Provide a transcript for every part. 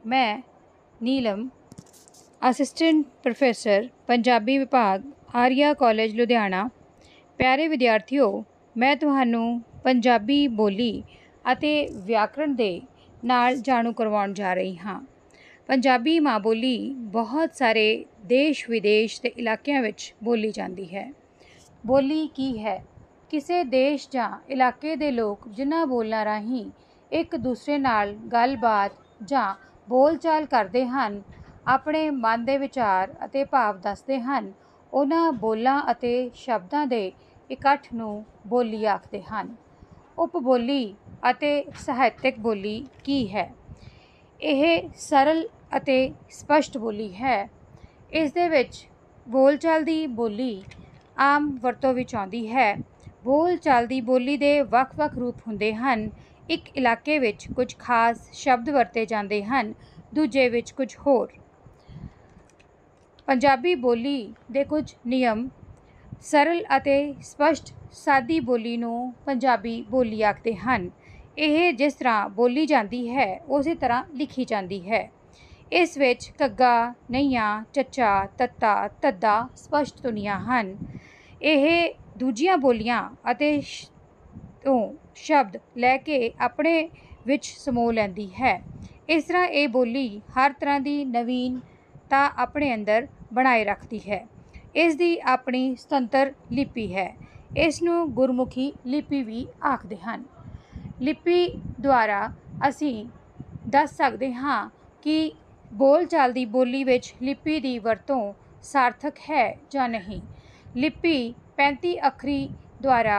मैं नीलम assistant professor Punjabi विभाग Arya college Ludhiana. प्यारे विद्यार्थियों, मैं ਤੁਹਾਨੂੰ पंजाबी बोली ਅਤੇ व्याकरण ਦੇ ਨਾਲ ਜਾਣੂ ਕਰਵਾਉਣ ਜਾ ਰਹੀ ਹਾਂ। ਪੰਜਾਬੀ ਮਾਂ ਬੋਲੀ ਬਹੁਤ ਸਾਰੇ ਦੇਸ਼ ਵਿਦੇਸ਼ ਦੇ ਇਲਾਕਿਆਂ ਵਿੱਚ ਬੋਲੀ ਜਾਂਦੀ ਹੈ। ਬੋਲੀ ਕੀ ਹੈ? ਕਿਸੇ ਦੇਸ਼ ਜਾਂ ਇਲਾਕੇ ਦੇ ਲੋਕ ਜਿਨ੍ਹਾਂ ਬੋਲਾਂ ਰਾਹੀਂ ਇੱਕ ਦੂਸਰੇ ਨਾਲ ਗੱਲਬਾਤ ਜਾਂ ਬੋਲਚਾਲ ਕਰਦੇ ਹਨ, ਆਪਣੇ ਮਨ ਦੇ ਵਿਚਾਰ ਅਤੇ ਭਾਵ ਦੱਸਦੇ ਹਨ, ਉਹਨਾਂ ਬੋਲਾਂ ਅਤੇ ਸ਼ਬਦਾਂ ਦੇ ਇਕੱਠ ਨੂੰ ਬੋਲੀ ਆਖਦੇ ਹਨ। ਉਪਬੋਲੀ ਅਤੇ ਸਾਹਿਤਕ ਬੋਲੀ ਕੀ ਹੈ? ਇਹ ਸਰਲ ਅਤੇ ਸਪਸ਼ਟ ਬੋਲੀ ਹੈ। ਇਸ ਦੇ ਵਿੱਚ ਬੋਲਚਾਲ ਦੀ ਬੋਲੀ ਆਮ ਵਰਤੋਂ ਵਿੱਚ ਆਉਂਦੀ ਹੈ। ਬੋਲਚਾਲ ਦੀ ਬੋਲੀ ਦੇ ਵੱਖ-ਵੱਖ ਰੂਪ ਹੁੰਦੇ ਹਨ। ਇੱਕ ਇਲਾਕੇ ਵਿੱਚ ਕੁਝ ਖਾਸ ਸ਼ਬਦ ਵਰਤੇ ਜਾਂਦੇ ਹਨ, ਦੂਜੇ ਵਿੱਚ ਕੁਝ ਹੋਰ। ਪੰਜਾਬੀ ਬੋਲੀ ਦੇ ਕੁਝ ਨਿਯਮ। ਸਰਲ ਅਤੇ ਸਪਸ਼ਟ ਸਾਦੀ ਬੋਲੀ ਨੂੰ ਪੰਜਾਬੀ ਬੋਲੀ ਆਖਦੇ ਹਨ। ਇਹ ਜਿਸ ਤਰ੍ਹਾਂ ਬੋਲੀ ਜਾਂਦੀ ਹੈ ਉਸੇ ਤਰ੍ਹਾਂ ਲਿਖੀ ਜਾਂਦੀ ਹੈ। ਇਸ ਵਿੱਚ ਘੱਗਾ, ਨਈਆਂ, ਚੱਚਾ, ਤੱਤਾ, ਧੱਦਾ ਸਪਸ਼ਟ ਧੁਨੀਆਂ ਹਨ। ਇਹ ਦੂਜੀਆਂ ਬੋਲੀਆਂ ਅਤੇ ਤੋਂ ਸ਼ਬਦ ਲੈ ਕੇ ਆਪਣੇ ਵਿੱਚ ਸਮੋ ਲੈਂਦੀ ਹੈ। ਇਸ ਤਰ੍ਹਾਂ ਇਹ ਬੋਲੀ ਹਰ ਤਰ੍ਹਾਂ ਦੀ ਨਵੀਨਤਾ ਆਪਣੇ ਅੰਦਰ ਬਣਾਏ ਰੱਖਦੀ ਹੈ। ਇਸ ਦੀ ਆਪਣੀ ਸੁਤੰਤਰ ਲਿਪੀ ਹੈ। ਇਸ ਨੂੰ ਗੁਰਮੁਖੀ ਲਿਪੀ ਵੀ ਆਖਦੇ ਹਨ। ਲਿਪੀ ਦੁਆਰਾ ਅਸੀਂ ਦੱਸ ਸਕਦੇ ਹਾਂ ਕਿ ਬੋਲਚਾਲ ਦੀ ਬੋਲੀ ਵਿੱਚ ਲਿਪੀ ਦੀ ਵਰਤੋਂ ਸਾਰਥਕ ਹੈ ਜਾਂ ਨਹੀਂ। ਲਿਪੀ 35 ਅੱਖਰੀ ਦੁਆਰਾ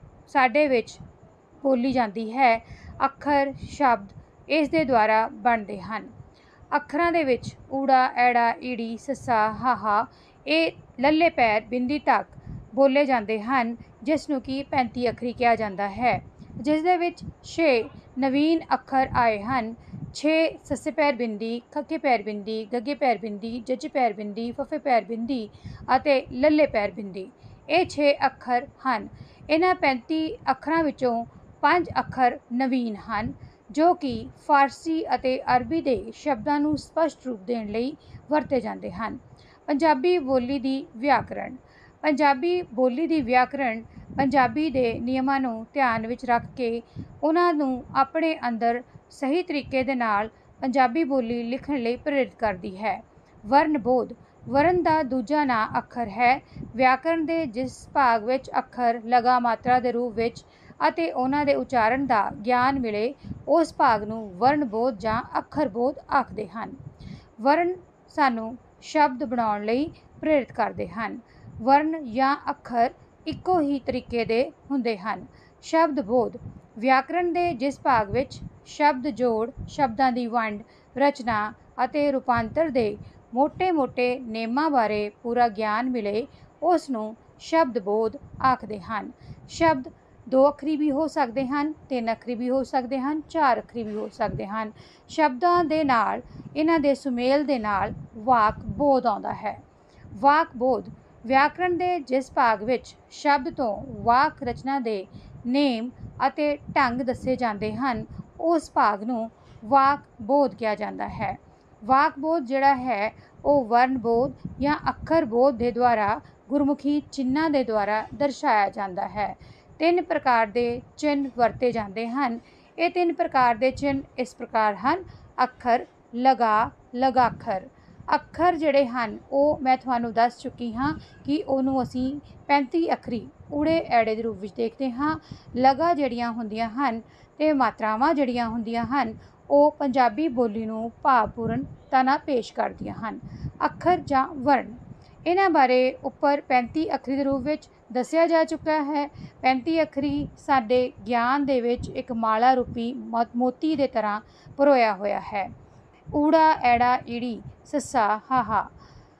ਸਾਡੇ ਵਿੱਚ ਬੋਲੀ ਜਾਂਦੀ ਹੈ। ਅੱਖਰ, ਸ਼ਬਦ ਇਸ ਦੇ ਦੁਆਰਾ ਬਣਦੇ ਹਨ। ਅੱਖਰਾਂ ਦੇ ਵਿੱਚ ਊੜਾ, ਐੜਾ, ਈੜੀ, ਸੱਸਾ, ਹਾਹਾ ਇਹ ਲੱਲੇ ਪੈਰ ਬਿੰਦੀ ਤੱਕ ਬੋਲੇ ਜਾਂਦੇ ਹਨ, ਜਿਸ ਨੂੰ ਕਿ 35 ਅੱਖਰੀ ਕਿਹਾ ਜਾਂਦਾ ਹੈ। ਜਿਸ ਦੇ ਵਿੱਚ 6 ਨਵੀਨ ਅੱਖਰ ਆਏ ਹਨ। 6 ਸੱਸੇ ਪੈਰ ਬਿੰਦੀ, ਖੱਖੇ ਪੈਰ ਬਿੰਦੀ, ਗੱਗੇ ਪੈਰ ਬਿੰਦੀ, ਜੱਜੇ ਪੈਰ ਬਿੰਦੀ, ਫੱਫੇ ਪੈਰ ਬਿੰਦੀ ਅਤੇ ਲੱਲੇ ਪੈਰ ਬਿੰਦੀ। ਇਹ 6 ਅੱਖਰ ਹਨ। ਇਹਨਾਂ 35 ਅੱਖਰਾਂ ਵਿੱਚੋਂ 5 ਅੱਖਰ ਨਵੀਨ ਹਨ, ਜੋ ਕਿ ਫਾਰਸੀ ਅਤੇ ਅਰਬੀ ਦੇ ਸ਼ਬਦਾਂ ਨੂੰ ਸਪਸ਼ਟ ਰੂਪ ਦੇਣ ਲਈ ਵਰਤੇ ਜਾਂਦੇ ਹਨ। ਪੰਜਾਬੀ ਬੋਲੀ ਦੀ ਵਿਆਕਰਣ। ਪੰਜਾਬੀ ਬੋਲੀ ਦੀ ਵਿਆਕਰਣ ਪੰਜਾਬੀ ਦੇ ਨਿਯਮਾਂ ਨੂੰ ਧਿਆਨ ਵਿੱਚ ਰੱਖ ਕੇ ਉਹਨਾਂ ਨੂੰ ਆਪਣੇ ਅੰਦਰ ਸਹੀ ਤਰੀਕੇ ਦੇ ਨਾਲ ਪੰਜਾਬੀ ਬੋਲੀ ਲਿਖਣ ਲਈ ਪ੍ਰੇਰਿਤ ਕਰਦੀ ਹੈ। ਵਰਨ ਬੋਧ। ਵਰਨ ਦਾ ਦੂਜਾ ਨਾਂ ਅੱਖਰ ਹੈ। ਵਿਆਕਰਣ ਦੇ ਜਿਸ ਭਾਗ ਵਿੱਚ ਅੱਖਰ ਲਗਾ ਮਾਤਰਾ ਦੇ ਰੂਪ ਵਿੱਚ ਅਤੇ ਉਹਨਾਂ ਦੇ ਉਚਾਰਨ ਦਾ ਗਿਆਨ ਮਿਲੇ, ਉਸ ਭਾਗ ਨੂੰ ਵਰਨ ਬੋਧ ਜਾਂ ਅੱਖਰ ਬੋਧ ਆਖਦੇ ਹਨ। ਵਰਨ ਸਾਨੂੰ ਸ਼ਬਦ ਬਣਾਉਣ ਲਈ ਪ੍ਰੇਰਿਤ ਕਰਦੇ ਹਨ। ਵਰਨ ਜਾਂ ਅੱਖਰ ਇੱਕੋ ਹੀ ਤਰੀਕੇ ਦੇ ਹੁੰਦੇ ਹਨ। ਸ਼ਬਦ ਬੋਧ। ਵਿਆਕਰਣ ਦੇ ਜਿਸ ਭਾਗ ਵਿੱਚ ਸ਼ਬਦ ਜੋੜ, ਸ਼ਬਦਾਂ ਦੀ ਵੰਡ, ਰਚਨਾ ਅਤੇ ਰੂਪਾਂਤਰ ਦੇ ਮੋਟੇ-ਮੋਟੇ ਨੇਮਾਂ ਬਾਰੇ ਪੂਰਾ ਗਿਆਨ ਮਿਲੇ, ਉਸ ਨੂੰ ਸ਼ਬਦ ਬੋਧ ਆਖਦੇ ਹਨ। ਸ਼ਬਦ 2 ਅੱਖਰੀ ਵੀ ਹੋ ਸਕਦੇ ਹਨ, 3 ਅੱਖਰੀ ਵੀ ਹੋ ਸਕਦੇ ਹਨ, 4 ਅੱਖਰੀ ਵੀ ਹੋ ਸਕਦੇ ਹਨ। ਸ਼ਬਦਾਂ ਦੇ ਨਾਲ ਇਹਨਾਂ ਦੇ ਸੁਮੇਲ ਦੇ ਨਾਲ ਵਾਕ ਬੋਧ ਆਉਂਦਾ ਹੈ। ਵਾਕ ਬੋਧ। ਵਿਆਕਰਣ ਦੇ ਜਿਸ ਭਾਗ ਵਿੱਚ ਸ਼ਬਦ ਤੋਂ ਵਾਕ ਰਚਨਾ ਦੇ ਨੇਮ ਅਤੇ ਢੰਗ ਦੱਸੇ ਜਾਂਦੇ ਹਨ, ਉਸ ਭਾਗ ਨੂੰ ਵਾਕ ਬੋਧ ਕਿਹਾ ਜਾਂਦਾ ਹੈ। ਵਾਕ ਬੋਧ ਜਿਹੜਾ ਹੈ ਉਹ ਵਰਨ ਬੋਧ ਜਾਂ ਅੱਖਰ ਬੋਧ ਦੇ ਦੁਆਰਾ ਗੁਰਮੁਖੀ ਚਿੰਨ੍ਹਾਂ ਦੇ ਦੁਆਰਾ ਦਰਸਾਇਆ ਜਾਂਦਾ ਹੈ। 3 ਪ੍ਰਕਾਰ ਦੇ ਚਿੰਨ੍ਹ ਵਰਤੇ ਜਾਂਦੇ ਹਨ। ਇਹ 3 ਪ੍ਰਕਾਰ ਦੇ ਚਿੰਨ੍ਹ ਇਸ ਪ੍ਰਕਾਰ ਹਨ: ਅੱਖਰ, ਲਗਾ, ਲਗਾਖਰ। ਅੱਖਰ ਜਿਹੜੇ ਹਨ ਉਹ ਮੈਂ ਤੁਹਾਨੂੰ ਦੱਸ ਚੁੱਕੀ ਹਾਂ ਕਿ ਉਹਨੂੰ ਅਸੀਂ 35 ਅੱਖਰੀ ਊੜੇ ਐੜੇ ਦੇ ਰੂਪ ਵਿੱਚ ਦੇਖਦੇ ਹਾਂ। ਲਗਾ ਜਿਹੜੀਆਂ ਹੁੰਦੀਆਂ ਹਨ ਅਤੇ ਮਾਤਰਾਵਾਂ ਜਿਹੜੀਆਂ ਹੁੰਦੀਆਂ ਹਨ, ਉਹ ਪੰਜਾਬੀ ਬੋਲੀ ਨੂੰ ਭਾਵਪੂਰਨਤਾ ਨਾਲ ਪੇਸ਼ ਕਰਦੀਆਂ ਹਨ। ਅੱਖਰ ਜਾਂ ਵਰਨ, ਇਹਨਾਂ ਬਾਰੇ ਉੱਪਰ 35 ਅੱਖਰੀ ਦੇ ਰੂਪ ਵਿੱਚ ਦੱਸਿਆ ਜਾ ਚੁੱਕਾ ਹੈ। 35 ਅੱਖਰੀ ਸਾਡੇ ਗਿਆਨ ਦੇ ਵਿੱਚ ਇੱਕ ਮਾਲਾ ਰੂਪੀ ਮੋਤੀ ਦੇ ਤਰ੍ਹਾਂ ਪਰੋਇਆ ਹੋਇਆ ਹੈ। ਊੜਾ, ਐੜਾ, ਈੜੀ, ਸੱਸਾ, ਹਾਹਾ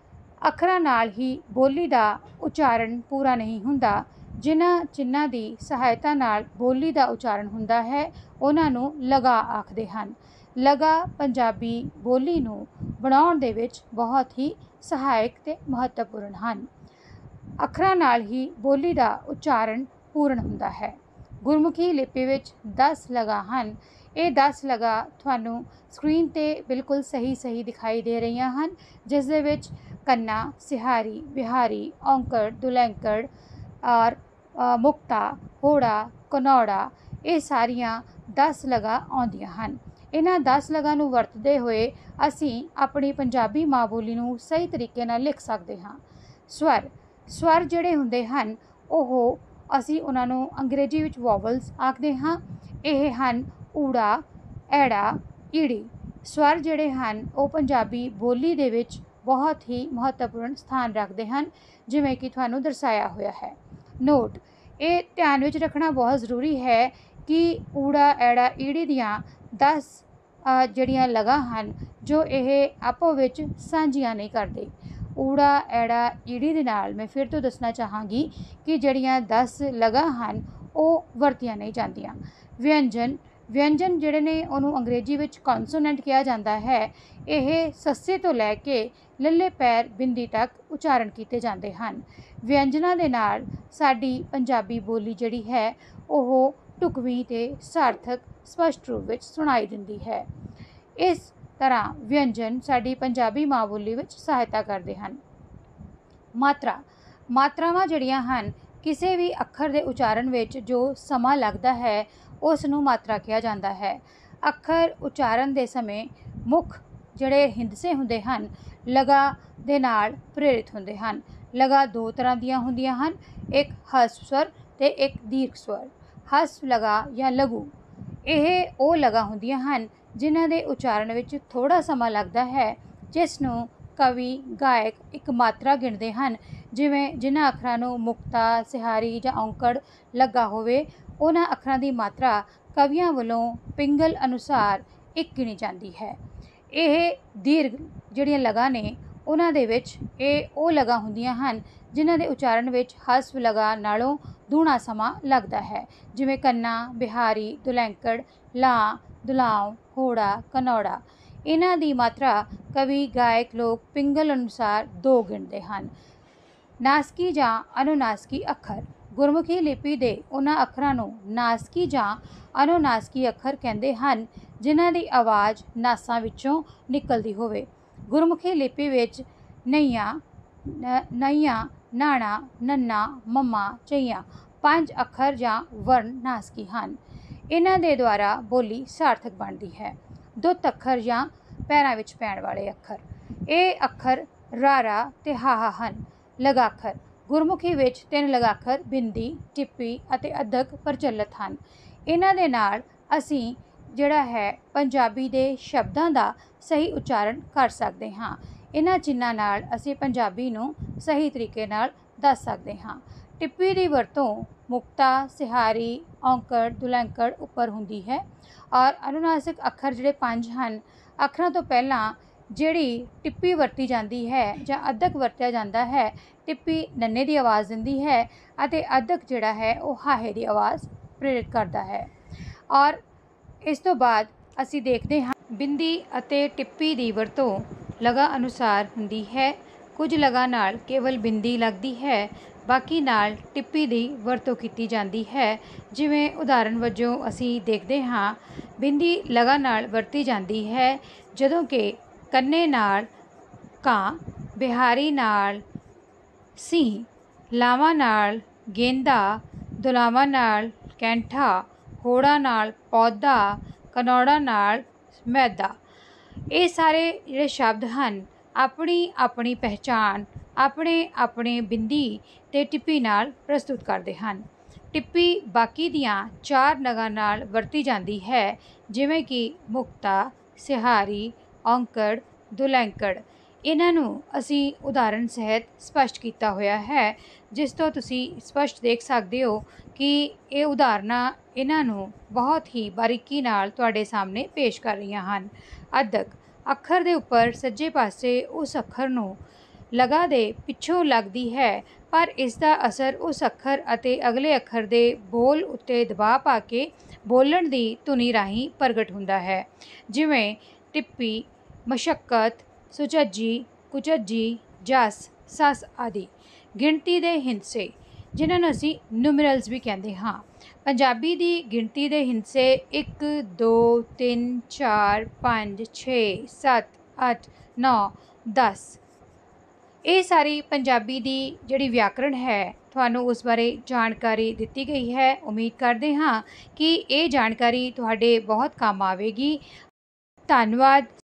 ਅੱਖਰਾਂ ਨਾਲ ਹੀ ਬੋਲੀ ਦਾ ਉਚਾਰਨ ਪੂਰਾ ਨਹੀਂ ਹੁੰਦਾ। ਜਿਨ੍ਹਾਂ ਚਿੰਨ੍ਹਾਂ ਦੀ ਸਹਾਇਤਾ ਨਾਲ ਬੋਲੀ ਦਾ ਉਚਾਰਨ ਹੁੰਦਾ ਹੈ, ਉਹਨਾਂ ਨੂੰ ਲਗਾ ਆਖਦੇ ਹਨ। ਲਗਾ ਪੰਜਾਬੀ ਬੋਲੀ ਨੂੰ ਬਣਾਉਣ ਦੇ ਵਿੱਚ ਬਹੁਤ ਹੀ ਸਹਾਇਕ ਅਤੇ ਮਹੱਤਵਪੂਰਨ ਹਨ। ਅੱਖਰਾਂ ਨਾਲ ਹੀ ਬੋਲੀ ਦਾ ਉਚਾਰਨ ਪੂਰਨ ਹੁੰਦਾ ਹੈ। ਗੁਰਮੁਖੀ ਲਿਪੀ ਵਿੱਚ 10 ਲਗਾ ਹਨ। ਇਹ 10 ਲਗਾ ਤੁਹਾਨੂੰ ਸਕਰੀਨ ਤੇ ਬਿਲਕੁਲ ਸਹੀ ਦਿਖਾਈ ਦੇ ਰਹੀਆਂ ਹਨ, ਜਿਸ ਦੇ ਵਿੱਚ ਕੰਨਾ, ਸਿਹਾਰੀ, ਬਿਹਾਰੀ, ਔਂਕੜ, ਦੁਲੈਂਕੜ ਔਰ ਮੁਕਤਾ, ਹੋੜਾ, ਕਨੌੜਾ ਇਹ ਸਾਰੀਆਂ 10 ਲਗਾ ਆਉਂਦੀਆਂ ਹਨ। ਇਹਨਾਂ 10 ਲਗਾ ਨੂੰ ਵਰਤਦੇ ਹੋਏ ਅਸੀਂ ਆਪਣੀ ਪੰਜਾਬੀ ਮਾਂ ਬੋਲੀ ਨੂੰ ਸਹੀ ਤਰੀਕੇ ਨਾਲ ਲਿਖ ਸਕਦੇ ਹਾਂ। ਸਵਰ ਜਿਹੜੇ ਹੁੰਦੇ ਹਨ ਉਹ ਅਸੀਂ ਉਹਨਾਂ ਨੂੰ ਅੰਗਰੇਜ਼ੀ ਵਿੱਚ ਵੋਵਲਸ ਆਖਦੇ ਹਾਂ। ਇਹ ਹਨ ਊੜਾ, ਐੜਾ, ਈੜੀ। ਸਵਰ ਜਿਹੜੇ ਹਨ ਉਹ ਪੰਜਾਬੀ ਬੋਲੀ ਦੇ ਵਿੱਚ ਬਹੁਤ ਹੀ ਮਹੱਤਵਪੂਰਨ ਸਥਾਨ ਰੱਖਦੇ ਹਨ, ਜਿਵੇਂ ਕਿ ਤੁਹਾਨੂੰ ਦਰਸਾਇਆ ਹੋਇਆ ਹੈ। ਨੋਟ, ਇਹ ਧਿਆਨ ਵਿੱਚ ਰੱਖਣਾ ਬਹੁਤ ਜ਼ਰੂਰੀ ਹੈ ਕਿ ਊੜਾ, ਐੜਾ, ਈੜੀ ਦੀਆਂ 10 ਜਿਹੜੀਆਂ ਲਗਾ ਹਨ ਜੋ ਇਹ ਆਪੋ ਵਿੱਚ ਸਾਂਝੀਆਂ ਨਹੀਂ ਕਰਦੇ। ਊੜਾ, ਐੜਾ, ਈੜੀ ਦੇ ਨਾਲ ਮੈਂ ਫਿਰ ਤੋਂ ਦੱਸਣਾ ਚਾਹਾਂਗੀ ਕਿ ਜਿਹੜੀਆਂ 10 ਲਗਾ ਹਨ ਉਹ ਵਰਤੀਆਂ ਨਹੀਂ ਜਾਂਦੀਆਂ। ਵਿਅੰਜਨ ਜਿਹੜੇ ਨੇ ਉਹਨੂੰ ਅੰਗਰੇਜ਼ੀ ਵਿੱਚ ਕੌਨਸੋਨੈਂਟ ਕਿਹਾ ਜਾਂਦਾ ਹੈ। ਇਹ ਸੱਸੇ ਤੋਂ ਲੈ ਕੇ ਲੱਲੇ ਪੈਰ ਬਿੰਦੀ ਤੱਕ ਉਚਾਰਨ ਕੀਤੇ ਜਾਂਦੇ ਹਨ। ਵਿਅੰਜਨਾਂ ਦੇ ਨਾਲ ਸਾਡੀ ਪੰਜਾਬੀ ਬੋਲੀ ਜਿਹੜੀ ਹੈ ਉਹ ਢੁਕਵੀਂ ਤੇ ਸਾਰਥਕ ਸਪਸ਼ਟ ਰੂਪ ਵਿੱਚ ਸੁਣਾਈ ਦਿੰਦੀ ਹੈ। ਇਸ ਤਰ੍ਹਾਂ ਵਿਅੰਜਨ ਸਾਡੀ ਪੰਜਾਬੀ ਮਾਂ ਬੋਲੀ ਵਿੱਚ ਸਹਾਇਤਾ ਕਰਦੇ ਹਨ। ਮਾਤਰਾਵਾਂ ਜਿਹੜੀਆਂ ਹਨ, ਕਿਸੇ ਵੀ ਅੱਖਰ ਦੇ ਉਚਾਰਨ ਵਿੱਚ ਜੋ ਸਮਾਂ ਲੱਗਦਾ ਹੈ ਉਸ ਨੂੰ ਮਾਤਰਾ ਕਿਹਾ ਜਾਂਦਾ ਹੈ। ਅੱਖਰ ਉਚਾਰਨ ਦੇ ਸਮੇਂ ਮੁੱਖ ਜਿਹੜੇ ਹਿੰਦਸੇ ਹੁੰਦੇ ਹਨ ਲਗਾ ਦੇ ਨਾਲ ਪ੍ਰੇਰਿਤ ਹੁੰਦੇ ਹਨ। ਲਗਾ 2 ਤਰ੍ਹਾਂ ਦੀਆਂ ਹੁੰਦੀਆਂ ਹਨ, ਇੱਕ ਹਸਵ ਸਵਰ ਤੇ ਇੱਕ ਦੀਰਘ ਸਵਰ। ਹਸਵ ਲਗਾ ਜਾਂ ਲਘੂ ਇਹ ਉਹ ਲਗਾ ਹੁੰਦੀਆਂ ਹਨ ਜਿਨ੍ਹਾਂ ਦੇ ਉਚਾਰਨ ਵਿੱਚ ਥੋੜ੍ਹਾ ਸਮਾਂ ਲੱਗਦਾ ਹੈ, ਜਿਸ ਨੂੰ ਕਵੀ, ਗਾਇਕ ਇੱਕ ਮਾਤਰਾ ਗਿਣਦੇ ਹਨ। ਜਿਵੇਂ ਜਿਨ੍ਹਾਂ ਅੱਖਰਾਂ ਨੂੰ ਮੁਕਤਾ, ਸਿਹਾਰੀ ਜਾਂ ਔਂਕੜ ਲੱਗਾ ਹੋਵੇ ਉਹਨਾਂ ਅੱਖਰਾਂ ਦੀ ਮਾਤਰਾ ਕਵੀਆਂ ਵੱਲੋਂ ਪਿੰਗਲ ਅਨੁਸਾਰ 1 ਗਿਣੀ ਜਾਂਦੀ ਹੈ। ਇਹ ਦੀਰਘ ਜਿਹੜੀਆਂ ਲਗਾ ਨੇ ਉਹਨਾਂ ਦੇ ਵਿੱਚ ਇਹ ਉਹ ਲਗਾ ਹੁੰਦੀਆਂ ਹਨ ਜਿਨ੍ਹਾਂ ਦੇ ਉਚਾਰਨ ਵਿੱਚ ਹਸਵ ਲਗਾ ਨਾਲੋਂ ਦੂਣਾ ਸਮਾਂ ਲੱਗਦਾ ਹੈ, ਜਿਵੇਂ ਕੰਨਾ, ਬਿਹਾਰੀ, ਦੁਲੈਂਕੜ, ਲਾਂ, ਦੁਲਾਉ, ਹੋੜਾ, ਕਨੌੜਾ। ਇਹਨਾਂ ਦੀ ਮਾਤਰਾ ਕਵੀ, ਗਾਇਕ ਲੋਕ ਪਿੰਗਲ ਅਨੁਸਾਰ 2 ਗਿਣਦੇ ਹਨ। ਨਾਸਕੀ ਜਾਂ ਅਨੁਨਾਸਕੀ ਅੱਖਰ। ਗੁਰਮੁਖੀ ਲਿਪੀ ਦੇ ਉਹਨਾਂ ਅੱਖਰਾਂ ਨੂੰ ਨਾਸਕੀ ਜਾਂ ਅਨੁਨਾਸਕੀ ਅੱਖਰ ਕਹਿੰਦੇ ਹਨ ਜਿਨ੍ਹਾਂ ਦੀ ਆਵਾਜ਼ ਨਾਸਾਂ ਵਿੱਚੋਂ ਨਿਕਲਦੀ ਹੋਵੇ। ਗੁਰਮੁਖੀ ਲਿਪੀ ਵਿੱਚ ਨਈਆਂ, ਨਾਣਾ, ਨੰਨਾ, ਮੱਮਾ, ਚਈਆਂ 5 ਅੱਖਰ ਜਾਂ ਵਰਨ ਨਾਸਕੀ ਹਨ। ਇਹਨਾਂ ਦੇ ਦੁਆਰਾ ਬੋਲੀ ਸਾਰਥਕ ਬਣਦੀ ਹੈ। ਦੁੱਤ ਅੱਖਰ ਜਾਂ ਪੈਰਾਂ ਵਿੱਚ ਪੈਣ ਵਾਲੇ ਅੱਖਰ। ਇਹ ਅੱਖਰ ਰਾਰਾ ਤੇ ਹਾਹਾ ਹਨ। ਲਗਾਖਰ। ਗੁਰਮੁਖੀ ਵਿੱਚ 3 ਲਗਾਖਰ ਬਿੰਦੀ, ਟਿੱਪੀ ਅਤੇ ਅੱਧਕ ਪ੍ਰਚਲਿਤ ਹਨ। ਇਹਨਾਂ ਦੇ ਨਾਲ ਅਸੀਂ ਜਿਹੜਾ ਹੈ ਪੰਜਾਬੀ ਦੇ ਸ਼ਬਦਾਂ ਦਾ ਸਹੀ ਉਚਾਰਨ ਕਰ ਸਕਦੇ ਹਾਂ। ਇਹਨਾਂ ਚਿੰਨ੍ਹਾਂ ਨਾਲ ਅਸੀਂ ਪੰਜਾਬੀ ਨੂੰ ਸਹੀ ਤਰੀਕੇ ਨਾਲ ਦੱਸ ਸਕਦੇ ਹਾਂ। ਟਿੱਪੀ ਦੀ ਵਰਤੋਂ ਮੁਕਤਾ, ਸਿਹਾਰੀ, ਔਂਕੜ, ਦੁਲੈਂਕੜ ਉੱਪਰ ਹੁੰਦੀ ਹੈ ਔਰ ਅਨੁਨਾਸਿਕ ਅੱਖਰ ਜਿਹੜੇ 5 ਹਨ, ਅੱਖਰਾਂ ਤੋਂ ਪਹਿਲਾਂ ਜਿਹੜੀ ਟਿੱਪੀ ਵਰਤੀ ਜਾਂਦੀ ਹੈ ਜਾਂ ਅੱਧਕ ਵਰਤਿਆ ਜਾਂਦਾ ਹੈ, ਟਿੱਪੀ ਨੰਨੇ ਦੀ ਆਵਾਜ਼ ਦਿੰਦੀ ਹੈ ਅਤੇ ਅੱਧਕ ਜਿਹੜਾ ਹੈ ਉਹ ਹਾਹੇ ਦੀ ਆਵਾਜ਼ ਪ੍ਰੇਰਿਤ ਕਰਦਾ ਹੈ। ਔਰ ਇਸ ਤੋਂ ਬਾਅਦ ਅਸੀਂ ਦੇਖਦੇ ਹਾਂ ਬਿੰਦੀ ਅਤੇ ਟਿੱਪੀ ਦੀ ਵਰਤੋਂ ਲਗਾ ਅਨੁਸਾਰ ਹੁੰਦੀ ਹੈ। ਕੁਝ ਲਗਾ ਨਾਲ ਕੇਵਲ ਬਿੰਦੀ ਲੱਗਦੀ ਹੈ, ਬਾਕੀ ਨਾਲ ਟਿੱਪੀ ਦੀ ਵਰਤੋਂ ਕੀਤੀ ਜਾਂਦੀ ਹੈ। ਜਿਵੇਂ ਉਦਾਹਰਨ ਵਜੋਂ ਅਸੀਂ ਦੇਖਦੇ ਹਾਂ, ਬਿੰਦੀ ਲਗਾ ਨਾਲ ਵਰਤੀ ਜਾਂਦੀ ਹੈ ਜਦੋਂ ਕਿ ਕੰਨੇ ਨਾਲ ਕਾਂ, ਬਿਹਾਰੀ ਨਾਲ ਸਿੰਹ, ਲਾਵਾਂ ਨਾਲ ਗੇਂਦਾ, ਦੁਲਾਵਾਂ ਨਾਲ ਕੈਂਠਾ, ਹੋੜਾ ਨਾਲ ਪੌਦਾ, ਕਨੌੜਾ ਨਾਲ ਮੈਦਾ। ਇਹ ਸਾਰੇ ਜਿਹੜੇ ਸ਼ਬਦ ਹਨ ਆਪਣੀ ਆਪਣੀ ਪਹਿਚਾਣ ਆਪਣੇ ਬਿੰਦੀ ਤੇ ਟਿੱਪੀ ਨਾਲ ਪ੍ਰਸਤੁਤ ਕਰਦੇ ਹਨ। ਟਿੱਪੀ ਬਾਕੀ ਦੀਆਂ 4 ਲਗਾਂ ਨਾਲ ਵਰਤੀ ਜਾਂਦੀ ਹੈ, ਜਿਵੇਂ ਕਿ ਮੁਕਤਾ, ਸਿਹਾਰੀ, ਔਂਕੜ, ਦੁਲੈਂਕੜ। ਇਹਨਾਂ ਨੂੰ ਅਸੀਂ ਉਦਾਹਰਨ ਸਹਿਤ ਸਪਸ਼ਟ ਕੀਤਾ ਹੋਇਆ ਹੈ, ਜਿਸ ਤੋਂ ਤੁਸੀਂ ਸਪਸ਼ਟ ਦੇਖ ਸਕਦੇ ਹੋ ਕਿ ਇਹ ਉਦਾਹਰਨਾਂ ਇਹਨਾਂ ਨੂੰ ਬਹੁਤ ਹੀ ਬਾਰੀਕੀ ਨਾਲ ਤੁਹਾਡੇ ਸਾਹਮਣੇ ਪੇਸ਼ ਕਰ ਰਹੀਆਂ ਹਨ। ਅੱਧਕ। ਅੱਖਰ ਦੇ ਉੱਪਰ ਸੱਜੇ ਪਾਸੇ ਉਸ ਅੱਖਰ ਨੂੰ ਲਗਾ ਦੇ ਪਿੱਛੋਂ ਲੱਗਦੀ ਹੈ, ਪਰ ਇਸ ਦਾ ਅਸਰ ਉਸ ਅੱਖਰ ਅਤੇ ਅਗਲੇ ਅੱਖਰ ਦੇ ਬੋਲ ਉੱਤੇ ਦਬਾਅ ਪਾ ਕੇ ਬੋਲਣ ਦੀ ਧੁਨੀ ਰਾਹੀਂ ਪ੍ਰਗਟ ਹੁੰਦਾ ਹੈ। ਜਿਵੇਂ ਟਿੱਪੀ, ਮਸ਼ੱਕਤ, ਸੁਚੱਜੀ, ਕੁਚੱਜੀ, ਜਸ, ਸੱਸ ਆਦਿ। ਗਿਣਤੀ ਦੇ ਹਿੰਸੇ। ਜਿਨ੍ਹਾਂ ਨੂੰ ਅਸੀਂ ਨਿਊਮਰਲਸ ਵੀ ਕਹਿੰਦੇ ਹਾਂ। ਪੰਜਾਬੀ ਦੀ ਗਿਣਤੀ ਦੇ ਹਿੰਸੇ 1 2 3 4 5 6 7 8 9 10 ਇਹ ਸਾਰੀ ਪੰਜਾਬੀ ਦੀ ਜਿਹੜੀ ਵਿਆਕਰਣ ਹੈ ਤੁਹਾਨੂੰ ਉਸ ਬਾਰੇ ਜਾਣਕਾਰੀ ਦਿੱਤੀ ਗਈ ਹੈ। ਉਮੀਦ ਕਰਦੇ ਹਾਂ ਕਿ ਇਹ ਜਾਣਕਾਰੀ ਤੁਹਾਡੇ ਬਹੁਤ ਕੰਮ ਆਵੇਗੀ। ਧੰਨਵਾਦ।